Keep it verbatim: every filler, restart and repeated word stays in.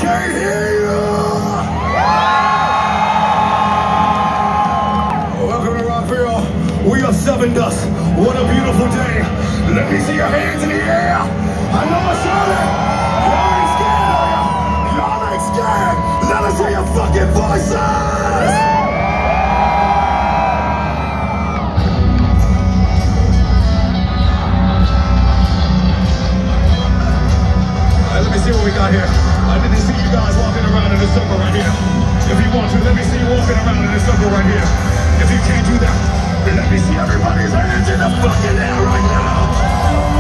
can't hear you! Welcome to Rockville. We are Seven Dust. What a beautiful day. Let me see your hands in the air. I know it's early. Y'all ain't scared, are ya? Y'all ain't scared. Let us hear your fucking voices! Let me see what we got here. I need to see you guys walking around in a circle right here. If you want to, let me see you walking around in a circle right here. If you can't do that, let me see everybody's hands in the fucking air right now.